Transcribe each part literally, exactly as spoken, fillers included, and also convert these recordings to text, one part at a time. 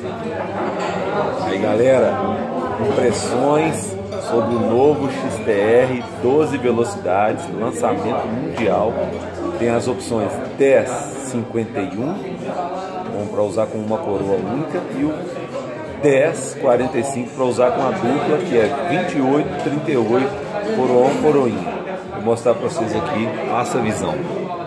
Aí galera, impressões sobre o novo X T R doze velocidades, lançamento mundial. Tem as opções dez cinquenta e um, bom para usar com uma coroa única, e o dez quarenta e cinco para usar com a dupla, que é vinte e oito trinta e oito, coroão, coroinha. Vou mostrar para vocês aqui, passa a visão.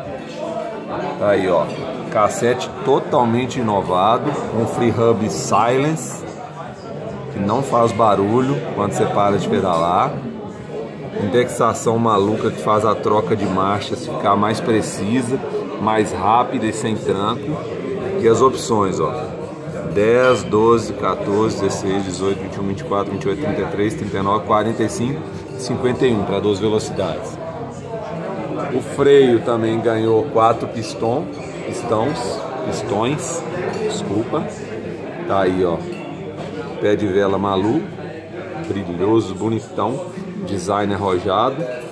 Aí ó, cassete totalmente inovado, com free hub silence, que não faz barulho quando você para de pedalar. Indexação maluca que faz a troca de marchas ficar mais precisa, mais rápida e sem tranco. E as opções, ó, dez, doze, quatorze, dezesseis, dezoito, vinte e um, vinte e quatro, vinte e oito, trinta e três, trinta e nove, quarenta e cinco, cinquenta e um para doze velocidades. O freio também ganhou quatro pistão, pistões, pistões, desculpa. Tá aí, ó, pé de vela maluco, brilhoso, bonitão, design arrojado.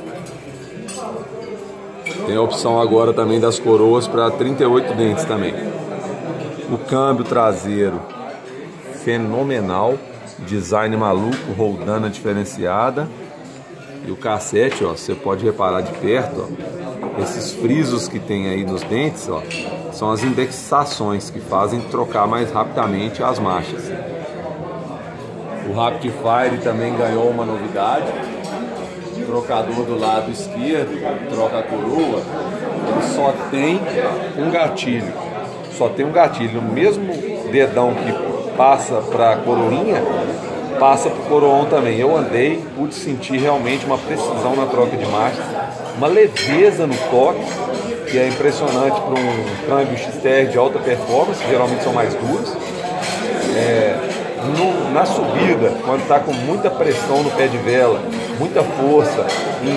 Tem a opção agora também das coroas para trinta e oito dentes também. O câmbio traseiro fenomenal, design maluco, roldana diferenciada. E o cassete, ó, você pode reparar de perto, ó, esses frisos que tem aí nos dentes, ó, são as indexações que fazem trocar mais rapidamente as marchas. O Rapid Fire também ganhou uma novidade. O trocador do lado esquerdo, troca a coroa, ele só tem um gatilho. Só tem um gatilho. O mesmo dedão que passa para a coroinha, passa para o coroão também. Eu andei, pude sentir realmente uma precisão na troca de marchas, uma leveza no toque, que é impressionante para um câmbio X T R de alta performance, que geralmente são mais duros. É, no, na subida, quando está com muita pressão no pé de vela, muita força,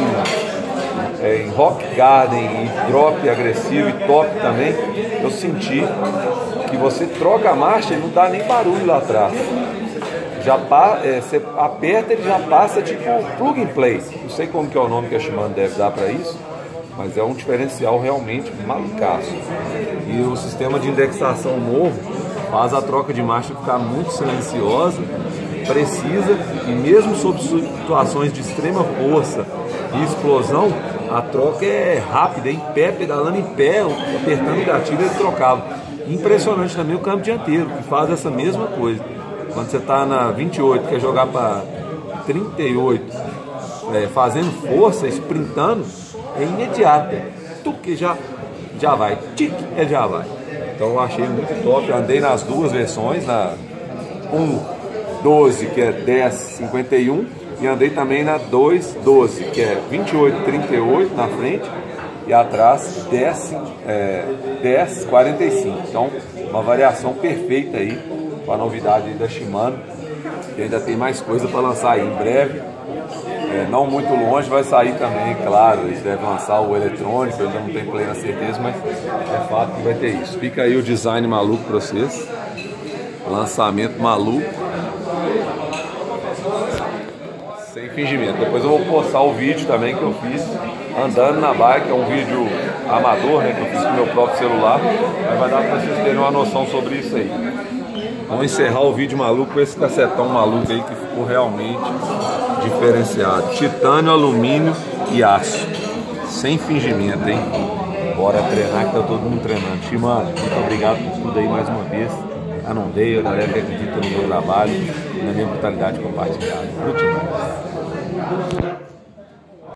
em, é, em rock garden e drop agressivo e top também, eu senti que você troca a marcha e não dá nem barulho lá atrás. Já é, você aperta, ele já passa tipo plug and play. Não sei como que é o nome que a Shimano deve dar para isso, mas é um diferencial realmente malucaço. E o sistema de indexação novo faz a troca de marcha ficar muito silenciosa, precisa, e mesmo sob situações de extrema força e explosão, a troca é rápida, em pé, pedalando em pé, apertando o gatilho, ele trocava. Impressionante também o câmbio dianteiro, que faz essa mesma coisa. Quando você está na vinte e oito, quer jogar para trinta e oito, é, fazendo força, sprintando, é imediato. Tu que já, já vai, tic, ele já vai. Então eu achei muito top. Eu andei nas duas versões, na um doze, que é dez cinquenta e um, e andei também na dois doze, que é vinte e oito trinta e oito na frente e atrás dez quarenta e cinco. Então uma variação perfeita aí, com a novidade aí da Shimano, que ainda tem mais coisa para lançar aí em breve. É, não muito longe vai sair também, claro, eles devem lançar o eletrônico, eu ainda não tenho plena certeza, mas é fato que vai ter isso. Fica aí o design maluco para vocês, lançamento maluco, sem fingimento. Depois eu vou postar o vídeo também que eu fiz andando na bike, é um vídeo amador, né, que eu fiz com o meu próprio celular, mas vai dar para vocês terem uma noção sobre isso aí. Vamos encerrar o vídeo maluco com esse cacetão maluco aí que ficou realmente diferenciado. Titânio, alumínio e aço. Sem fingimento, hein? Bora treinar que tá todo mundo treinando. Shimano, muito obrigado por tudo aí mais uma vez. A Nondeia, a galera que acredita no meu trabalho e na minha brutalidade compartilhada. Muito bom.